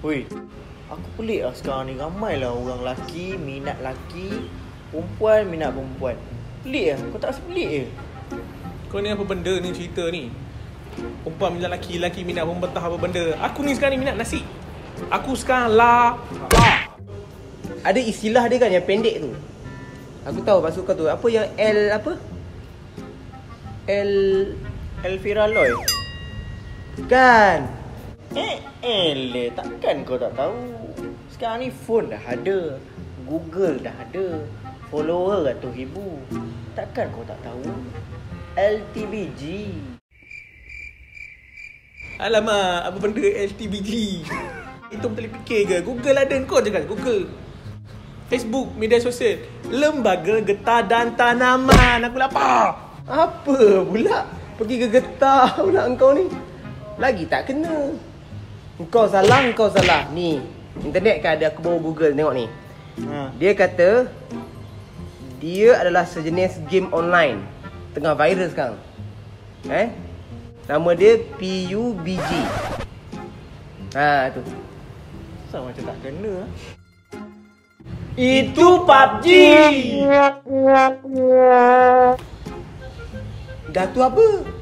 Hui, aku pelik lah sekarang ni. Ramai lah orang lelaki minat lelaki, perempuan minat perempuan. Pelik lah, kau tak rasa pelik ke? Kau ni apa benda ni cerita ni? Perempuan minat lelaki, lelaki minat perempuan, tak apa benda. Aku ni sekarang ni minat nasi. Aku sekarang Ada istilah dia kan yang pendek tu. Aku tahu maksud kau tu. Apa yang L apa? L Elvira Loy. kan. Takkan kau tak tahu. Sekarang ni phone dah ada, Google dah ada, follower ratus ribu. Takkan kau tak tahu? LTBG. Alamak, apa benda LTBG? Itu boleh fikir ke? Google ada, kau je kan Google. Facebook, media sosial, Lembaga Getah dan Tanaman. Aku lapar. Apa pula? Pergi ke getah pula engkau ni. Lagi tak kena. Engkau salah. Ni, internet kan ada, aku bawa Google tengok ni. Dia kata dia adalah sejenis game online tengah viral sekarang. Nama dia PUBG. Tu. Sama macam tak kena. Itu PUBG. Dah tu apa?